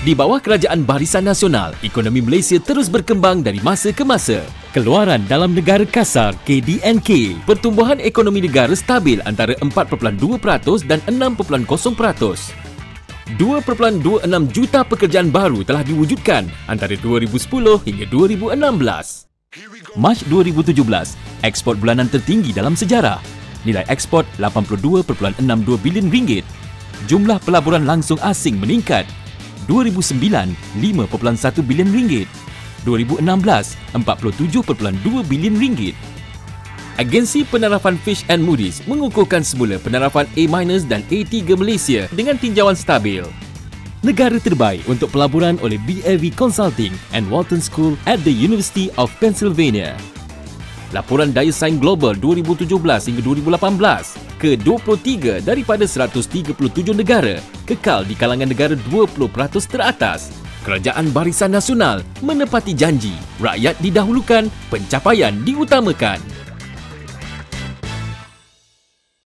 Di bawah Kerajaan Barisan Nasional, ekonomi Malaysia terus berkembang dari masa ke masa. Keluaran dalam negara kasar KDNK, pertumbuhan ekonomi negara stabil antara 4.2% dan 6.0%. 2.26 juta pekerjaan baru telah diwujudkan antara 2010 hingga 2016. Mac 2017, ekspor bulanan tertinggi dalam sejarah. Nilai ekspor RM82.62 bilion. Jumlah pelaburan langsung asing meningkat. 2009, RM5.1 bilion. 2016, RM47.2 bilion. Agensi penarafan Fitch and Moody's mengukuhkan semula penarafan A- dan A3 Malaysia dengan tinjauan stabil. Negara terbaik untuk pelaburan oleh BAV Consulting and Walton School at the University of Pennsylvania. Laporan Daya Saing Global 2017 hingga 2018, ke-23 daripada 137 negara, kekal di kalangan negara 20% teratas. Kerajaan Barisan Nasional menepati janji, rakyat didahulukan, pencapaian diutamakan.